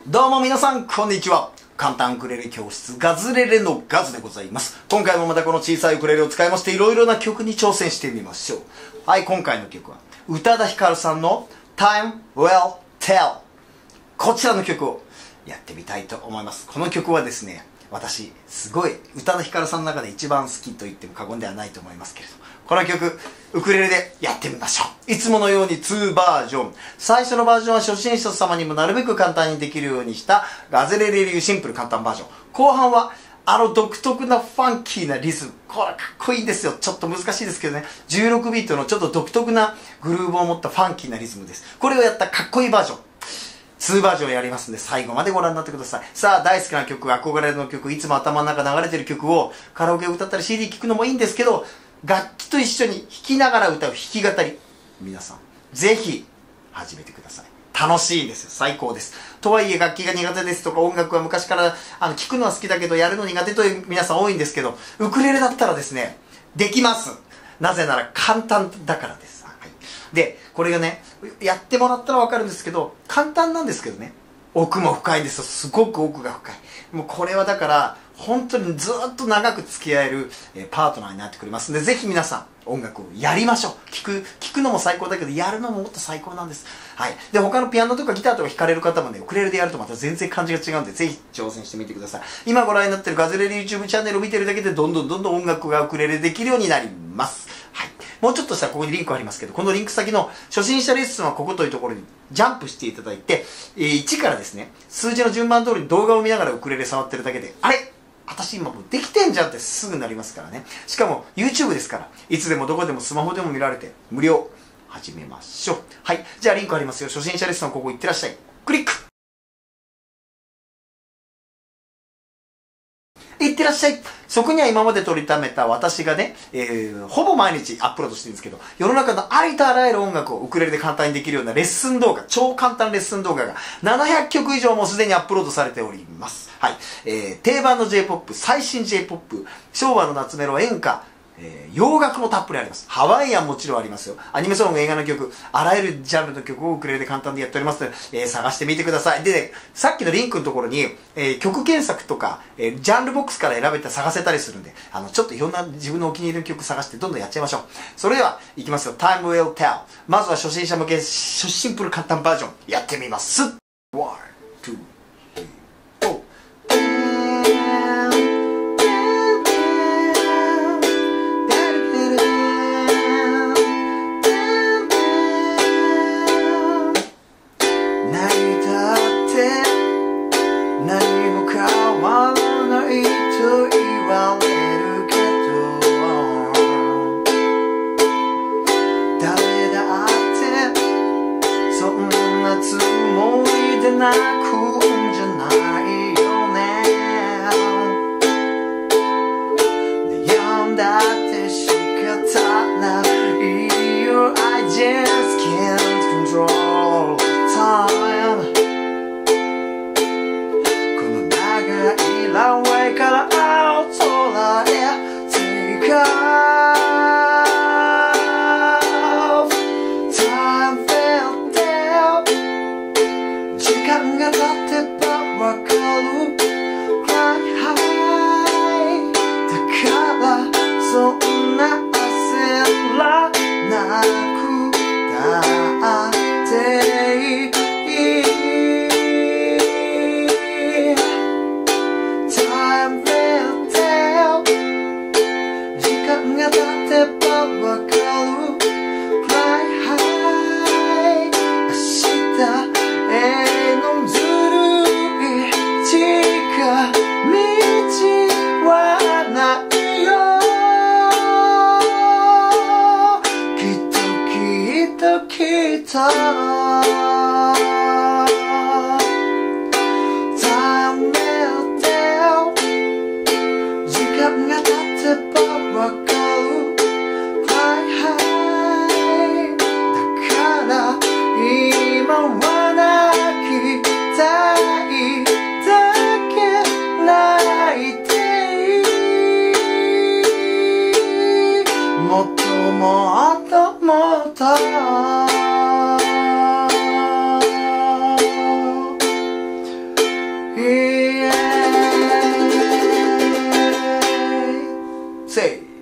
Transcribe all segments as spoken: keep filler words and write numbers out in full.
どうも皆さん、こんにちは。簡単ウクレレ教室、ガズレレのガズでございます。今回もまたこの小さいウクレレを使いまして、いろいろな曲に挑戦してみましょう。はい、今回の曲は、宇多田ヒカルさんの Time Will Tell。こちらの曲をやってみたいと思います。この曲はですね、私、すごい、宇多田ヒカルさんの中で一番好きと言っても過言ではないと思いますけれど、この曲、ウクレレでやってみましょう。いつものようににバージョン。最初のバージョンは初心者様にもなるべく簡単にできるようにしたガズレレ流シンプル簡単バージョン。後半は、あの独特なファンキーなリズム。これかっこいいんですよ。ちょっと難しいですけどね。じゅうろくビートのちょっと独特なグルーヴを持ったファンキーなリズムです。これをやったかっこいいバージョン。にバージョンやりますんで、最後までご覧になってください。さあ、大好きな曲、憧れの曲、いつも頭の中流れてる曲をカラオケ歌ったり シーディー 聴くのもいいんですけど、楽器と一緒に弾きながら歌う弾き語り。皆さん、ぜひ始めてください。楽しいですよ。最高です。とはいえ楽器が苦手ですとか音楽は昔からあの聴くのは好きだけどやるの苦手という皆さん多いんですけど、ウクレレだったらですね、できます。なぜなら簡単だからです。で、これがね、やってもらったらわかるんですけど、簡単なんですけどね、奥も深いんですよ。すごく奥が深い。もうこれはだから、本当にずっと長く付き合える、えー、パートナーになってくれますので、ぜひ皆さん、音楽をやりましょう。聴く、聴くのも最高だけど、やるのももっと最高なんです。はい。で、他のピアノとかギターとか弾かれる方もね、ウクレレでやるとまた全然感じが違うんで、ぜひ挑戦してみてください。今ご覧になってるガズレレ YouTube チャンネルを見てるだけで、どんどんどんどん音楽がウクレレできるようになります。はい。もうちょっとしたらここにリンクありますけど、このリンク先の初心者レッスンはここというところにジャンプしていただいて、いちからですね、数字の順番通りに動画を見ながらウクレレ触ってるだけで、あれ私今もうできてんじゃんってすぐなりますからね。しかも YouTube ですから、いつでもどこでもスマホでも見られて無料。始めましょう。はい。じゃあリンクありますよ。初心者レッスンはここ行ってらっしゃい。クリックいってらっしゃい。そこには今まで取りためた私がね、えー、ほぼ毎日アップロードしてるんですけど、世の中のありとあらゆる音楽をウクレレで簡単にできるようなレッスン動画、超簡単レッスン動画がななひゃっきょく以上もすでにアップロードされております。はい。えー、定番の J-ポップ、最新 J-ポップ、昭和の夏メロ、演歌、えー、洋楽もたっぷりあります。ハワイアンもちろんありますよ。アニメソング、映画の曲、あらゆるジャンルの曲をウクレレで簡単でやっておりますので、えー、探してみてください。で、ね、さっきのリンクのところに、えー、曲検索とか、えー、ジャンルボックスから選べて探せたりするんで、あの、ちょっといろんな自分のお気に入りの曲探してどんどんやっちゃいましょう。それでは、いきますよ。Time will tell。まずは初心者向け、シンプル簡単バージョン、やってみます。ワン、ツー、泣くんじゃないよね。悩んだって仕方ないよ。I just can't control time。 この長いランウェイから青空へ Take off。時間が経てばわかる Cry high。 だからそんな焦らなくたっていい。 Time will tell。 時間が経てばわかる Cry high。 明日Time will tell。 時間が経てばわかる Fly high。 だから今は泣きたいだけ泣いていい。もっともっともっと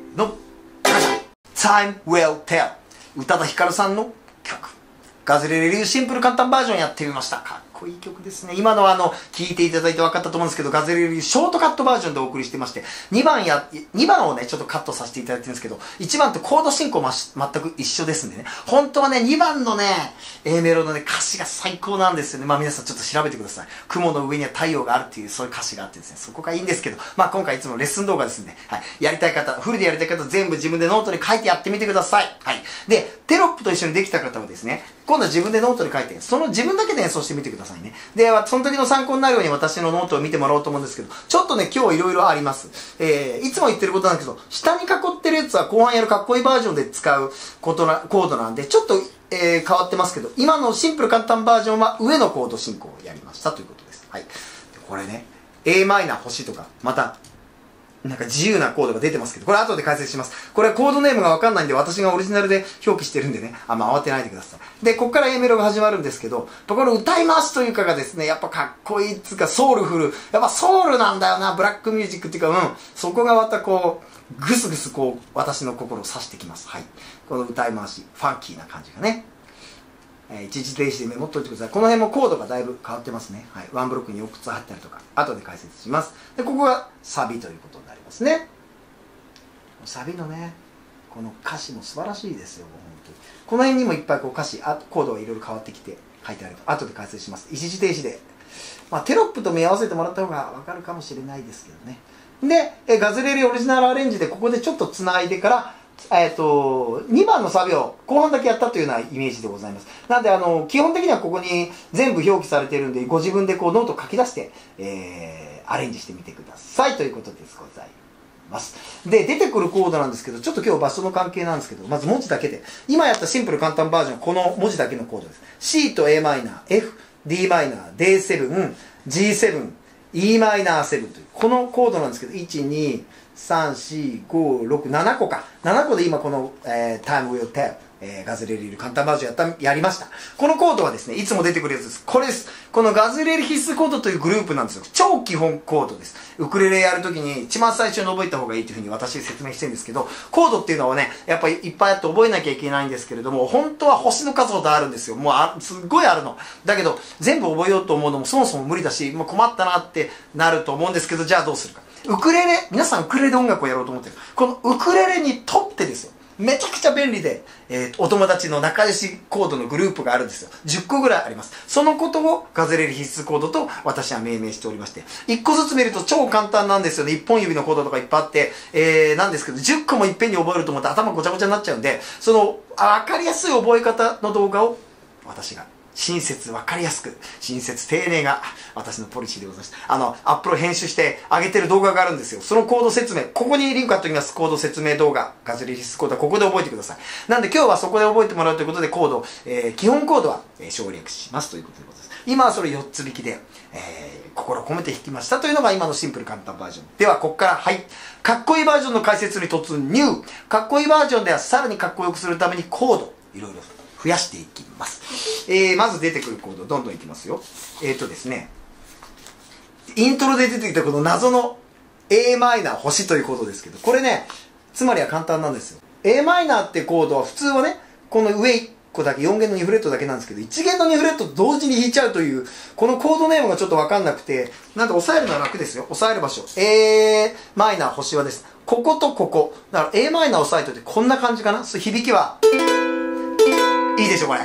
の、Time Will Tell。宇多田ヒカルさんの曲。ガズレレ流シンプル簡単バージョンやってみました。かっこいい曲ですね。今のはあの、聴いていただいて分かったと思うんですけど、ガズレレ流ショートカットバージョンでお送りしてまして、にばんや、にばんをね、ちょっとカットさせていただいてるんですけど、いちばんとコード進行まし、全く一緒ですんでね。本当はね、にばんのね、A メロのね、歌詞が最高なんですよね。まあ皆さんちょっと調べてください。雲の上には太陽があるっていう、そういう歌詞があってですね、そこがいいんですけど、まあ今回いつもレッスン動画ですんで、はい。やりたい方、フルでやりたい方、全部自分でノートに書いてやってみてください。はい。で、テロップと一緒にできた方はですね、今度は自分でノートに書いて、その自分だけで演奏してみてくださいね。で、その時の参考になるように私のノートを見てもらおうと思うんですけど、ちょっとね、今日いろいろあります。えー、いつも言ってることなんですけど、下に囲ってるやつは後半やるかっこいいバージョンで使うことな、コードなんで、ちょっと、えー、変わってますけど、今のシンプル簡単バージョンは上のコード進行をやりましたということです。はい。これね、エーマイナー星とか、また、なんか自由なコードが出てますけど、これ後で解説します。これはコードネームがわかんないんで、私がオリジナルで表記してるんでね、あんま慌てないでください。で、ここから A メロが始まるんですけど、この歌い回しというかがですね、やっぱかっこいいっつうか、ソウルフル、やっぱソウルなんだよな、ブラックミュージックっていうか、うん、そこがまたこう、ぐすぐすこう、私の心を刺してきます。はい。この歌い回し、ファンキーな感じがね。えー、一時停止でメモっといてください。この辺もコードがだいぶ変わってますね。はい。ワンブロックによっつ入ったりとか、後で解説します。で、ここがサビということになりますね。サビのね、この歌詞も素晴らしいですよ、もう本当に。この辺にもいっぱいこう歌詞、あコードがいろいろ変わってきて書いてあると。後で解説します。一時停止で。まあ、テロップと見合わせてもらった方がわかるかもしれないですけどね。で、えガズレレオリジナルアレンジでここでちょっと繋いでから、えっと、にばんのサビを後半だけやったというようなイメージでございます。なんで、あの、基本的にはここに全部表記されているんで、ご自分でこうノートを書き出して、えー、アレンジしてみてくださいということですございます。で、出てくるコードなんですけど、ちょっと今日場所の関係なんですけど、まず文字だけで。今やったシンプル簡単バージョンはこの文字だけのコードです。C と a マイナー、F、D マイナー、ディーセブン、ジーセブン、イーマイナーセブンという、このコードなんですけど、いち、に、さん、よん、ご、ろく、ななこか。ななこで今この、えー、Time Will Tell、えー、ガズレレ流簡単バージョンやった、やりました。このコードはですね、いつも出てくるやつです。これです。このガズレレ必須コードというグループなんですよ。超基本コードです。ウクレレやるときに一番最初に覚えた方がいいというふうに私説明してるんですけど、コードっていうのはね、やっぱりいっぱいあって覚えなきゃいけないんですけれども、本当は星の数ほどあるんですよ。もうあ、すっごいあるの。だけど、全部覚えようと思うのもそもそも無理だし、もう困ったなってなると思うんですけど、じゃあどうするか。ウクレレ、皆さんウクレレで音楽をやろうと思ってる。このウクレレにとってですよ。めちゃくちゃ便利で、えー、お友達の仲良しコードのグループがあるんですよ。じゅっこぐらいあります。そのことをガズレレ必須コードと私は命名しておりまして、いっこずつ見ると超簡単なんですよね。いっぽん指のコードとかいっぱいあって、えー、なんですけど、じゅっこもいっぺんに覚えると思って頭ごちゃごちゃになっちゃうんで、その、わかりやすい覚え方の動画を私が親切分かりやすく、親切丁寧が私のポリシーでございます。あの、アップロ編集して上げてる動画があるんですよ。そのコード説明、ここにリンク貼っておきます。コード説明動画。ガズレレ必須コードはここで覚えてください。なんで今日はそこで覚えてもらうということでコード、えー、基本コードは、えー、省略しますということでございます。今はそれよっつ引きで、えー、心込めて弾きましたというのが今のシンプル簡単バージョン。では、ここから、はい。かっこいいバージョンの解説に突入。かっこいいバージョンではさらにかっこよくするためにコード、いろいろ増やしていきます。えー、まず出てくるコード、どんどんいきますよ。えっとですね、イントロで出てきたこの謎の a マイナー星というコードですけど、これね、つまりは簡単なんですよ。a マイナーってコードは普通はね、この上いっこだけ、よんげんのにフレットだけなんですけど、いちげんのにフレットと同時に弾いちゃうという、このコードネームがちょっとわかんなくて、なんで押さえるのは楽ですよ。押さえる場所。a マイナー星はです。こことここ。だから a マイナー押さえといてこんな感じかな。そう響きは、いいでしょこれ。はい。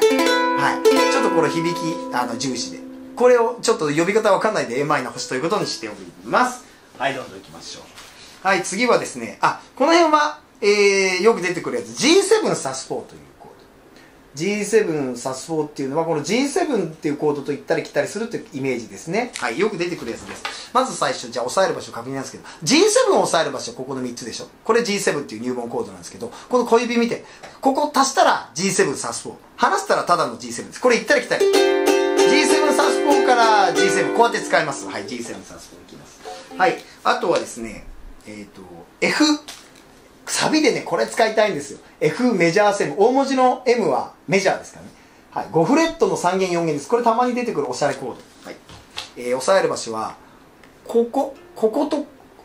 ちょっとこれ響き、あの、重視で。これをちょっと呼び方わかんないで a マイナー星ということにしております。はい、どんどん行きましょう。はい、次はですね、あ、この辺は、えー、よく出てくるやつ、ジーセブン サスフォーというコード。ジーセブン サスフォーっていうのは、この ジーセブン っていうコードと行ったり来たりするっていうイメージですね。はい、よく出てくるやつです。まず最初、じゃあ押さえる場所確認なんですけど、ジーセブン を押さえる場所はここのみっつでしょ。これ ジーセブン っていう入門コードなんですけど、この小指見て、ここ足したら ジーセブン サスフォー。離したらただの ジーセブン です。これ行ったり来たり。ジーセブン サスフォーから ジーセブン、こうやって使います。はい、ジーセブン サスフォーいきます。はい、あとはですね、えっと、F。サビでね、これ使いたいんですよ。F メジャーセブン。大文字の M はメジャーですからね。はい、ごフレットのさんげんよんげんです。これたまに出てくるおしゃれコード。はい。えー、押さえる場所は、ここ、ここと、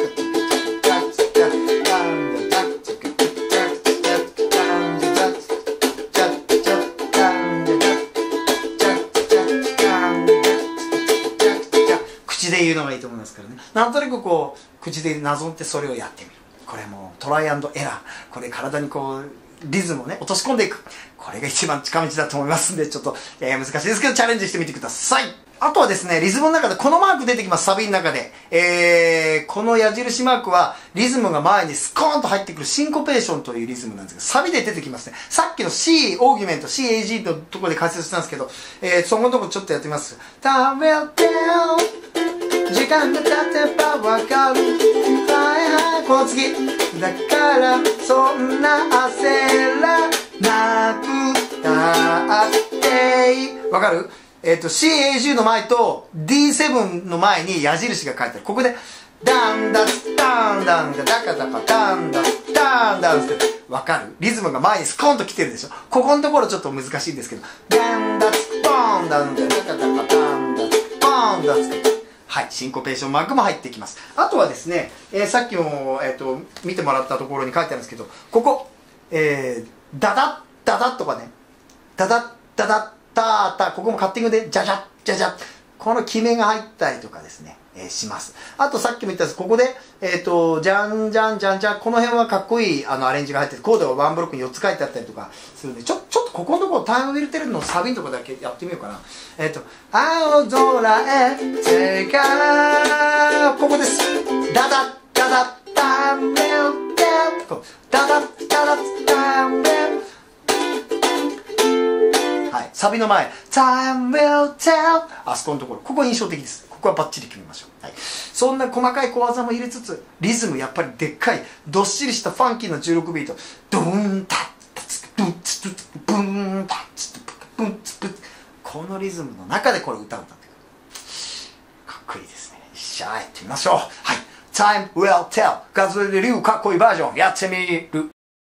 口で言うのがいいと思いますからね。なんとなくこう口でなぞってそれをやってみる。これもトライアンドエラー。これ体にこうリズムをね落とし込んでいく。これが一番近道だと思いますんで、ちょっと、えー、難しいですけどチャレンジしてみてください。あとはですね、リズムの中でこのマーク出てきます。サビの中で、えー、この矢印マークはリズムが前にスコーンと入ってくるシンコペーションというリズムなんですけど、サビで出てきますね。さっきの C オーギュメント シーエージー のところで解説したんですけど、えー、そのとこちょっとやってみます。食べてよ時間が経てばわかる。はいはい、この次。だからそんな焦らなくたっていい。わかる？えっと シーエージー の前と ディーセブン の前に矢印が書いてある。ここでダンダツダンダンダダカダカダンダツダンダンってわかる？リズムが前にスコーンと来てるでしょ。ここのところちょっと難しいんですけど、ダンダツボーンダンダダカダカダンダツボーンダツはい、シンコペーションマークも入ってきます。あとはですね、えー、さっきも、えー、と見てもらったところに書いてあるんですけど、ここ、えー、ダダッダダッとかね、ダダッダダッタータ、ここもカッティングでジャジャッジャジャッ、この決めが入ったりとかですね、えー、します。あとさっきも言ったんです、ここで、えっ、ー、と、じゃんじゃんじゃんじゃん、この辺はかっこいいあのアレンジが入ってて、コードがワンブロックによっつ書いてあったりとかするんで、ちょ、ちょっとここのところ、タイムウィルテルのサビのところだけやってみようかな。えっ、ー、と、青空へ、てかここです。ダダッダダッタンベルテル、ダダッダダッタンベル、はい、サビの前、Time will tell、 あそこのところ、ここ印象的です。ここはバッチリ決めましょう。はい、そんな細かい小技も入れつつ、リズムやっぱりでっかいどっしりしたファンキーなじゅうろくビート、ドーンタッタツブンツブブンタッツブンツブン、このリズムの中でこれ歌を歌ってくる、かっこいいですね。よっしゃー、やってみましょう。はい、Time will tell、 ガズレレ流かっこいいバージョンやってみる。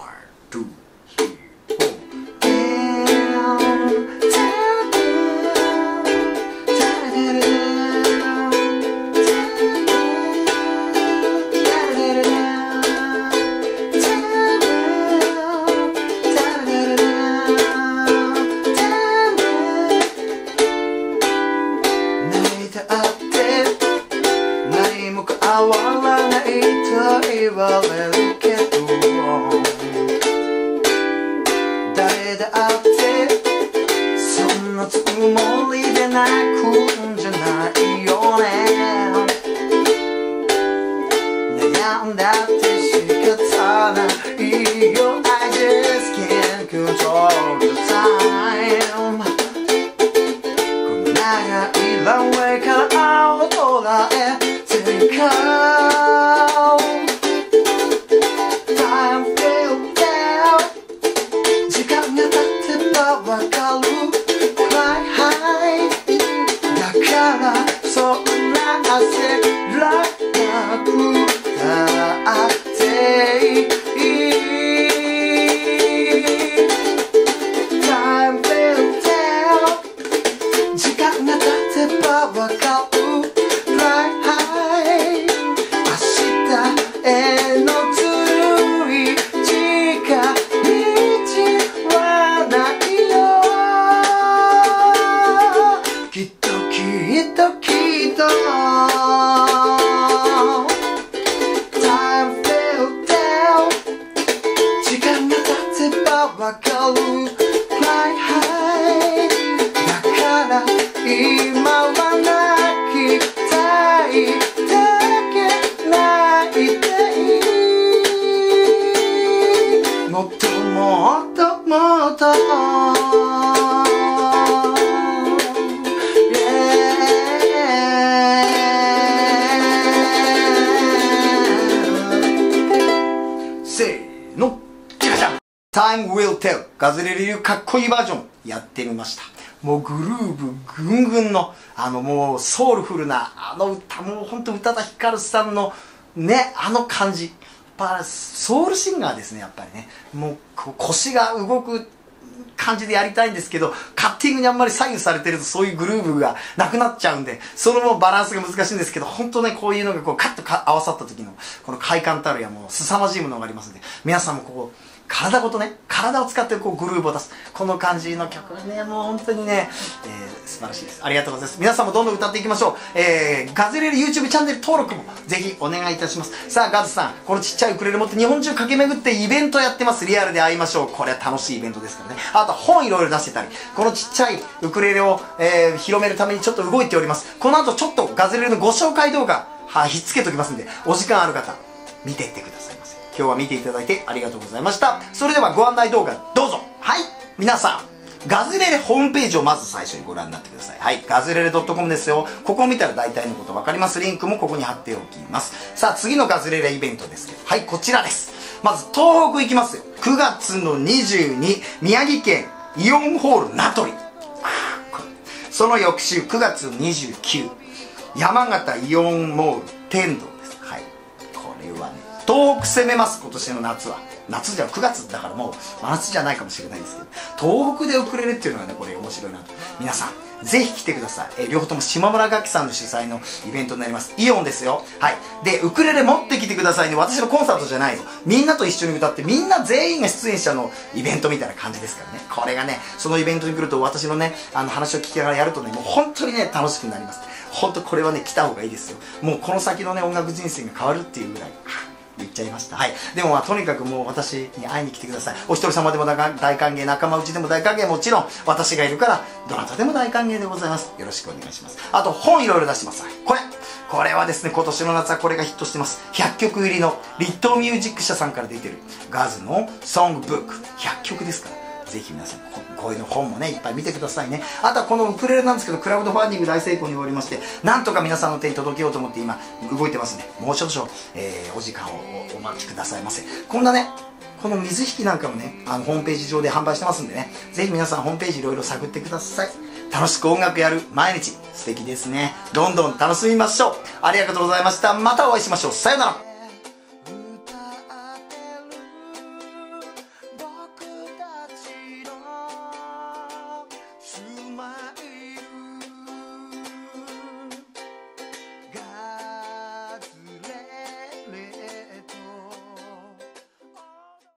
変わらないと言われるけど、誰だってそんなつもりで泣くんじゃないよね。悩んだって仕方ないよ。 I just can't control the time。 この長いランウェイから青空へTake out Time will tell。 時間が経てばわかる Fly high。 だからそんな焦らなくたっていい。 Time will tell。 時間が経てばわかるわかる Fly high。 だから今は泣きたいだけ泣いていい。もっともっともっとTime will tell。 ガズレレ流かっこいいバージョンやってみました。もうグルーブぐんぐんのあのもうソウルフルなあの歌、もうほんと宇多田ヒカルさんのねあの感じ、やっぱソウルシンガーですね。やっぱりねもう腰が動く感じでやりたいんですけど、カッティングにあんまり左右されてるとそういうグルーブがなくなっちゃうんで、そのもバランスが難しいんですけど、本当ねこういうのがこうカッとか合わさった時のこの快感たるやもう凄まじいものがありますんで、皆さんもこう体ごとね、体を使ってこうグルーブを出すこの感じの曲ね、もう本当にね、えー、素晴らしいです。ありがとうございます。皆さんもどんどん歌っていきましょう。えー、ガズレレ YouTube チャンネル登録もぜひお願いいたします。さあガズさん、このちっちゃいウクレレ持って日本中駆け巡ってイベントやってます。リアルで会いましょう。これは楽しいイベントですからね。あと本いろいろ出してたり、このちっちゃいウクレレを、えー、広めるためにちょっと動いております。この後ちょっとガズレレのご紹介動画、はひっつけときますんで、お時間ある方見ていってくださいませ。今日は見ていただいてありがとうございました。それではご案内動画どうぞ。はい、皆さんガズレレホームページをまず最初にご覧になってください。はい、ガズレレ ドットコム ですよ。ここを見たら大体のこと分かります。リンクもここに貼っておきます。さあ次のガズレレイベントですけど、はい、こちらです。まず東北行きますよ。くがつのにじゅうに、宮城県イオンホール名取。その翌週くがつにじゅうく、山形イオンモール天童です。はい、これはね東北攻めます、今年の夏は。夏じゃくがつだからもう真夏じゃないかもしれないですけど、東北でウクレレっていうのがね、これ面白いなと。皆さんぜひ来てください。え両方とも島村楽器さんの主催のイベントになります。イオンですよ。はい。でウクレレ持ってきてくださいね。私のコンサートじゃないぞ、みんなと一緒に歌ってみんな全員が出演者のイベントみたいな感じですからね。これがね、そのイベントに来ると私のね、あの話を聞きながらやるとね、もう本当にね楽しくなります。本当これはね来た方がいいですよ。もうこの先のね音楽人生が変わるっていうぐらい言っちゃいました。はい。でもまあとにかくもう私に会いに来てください。お一人様でも大歓迎、仲間内でも大歓迎、もちろん私がいるからどなたでも大歓迎でございます。よろしくお願いします。あと本いろいろ出してます。これこれはですね、今年の夏はこれがヒットしてます。ひゃっきょく入りの立東ミュージック社さんから出てるガズのソングブックひゃっきょくですから、ぜひ皆さんこういうの本もねいっぱい見てくださいね。あとはこのウクレレなんですけど、クラウドファンディング大成功に終わりまして、なんとか皆さんの手に届けようと思って今動いてますんで、もう少々、えー、お時間をお待ちくださいませ。こんなねこの水引きなんかもね、あのホームページ上で販売してますんでね、ぜひ皆さんホームページいろいろ探ってください。楽しく音楽やる毎日素敵ですね。どんどん楽しみましょう。ありがとうございました。またお会いしましょう。さよなら。